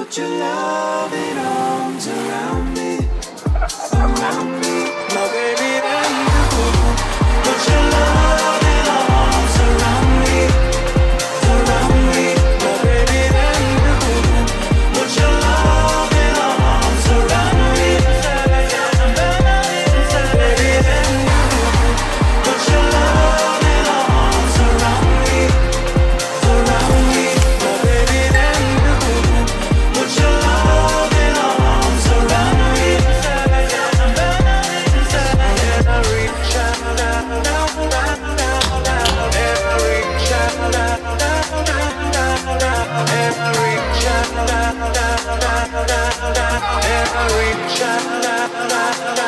Put your loving arms around me, my baby and you. Put your loving arms around me, my baby and you. Put your loving arms around me, baby and you. Put your loving arms around me, my baby and you. Put your loving arms around me, and I reach out, and I reach out, and I reach out, and I reach out.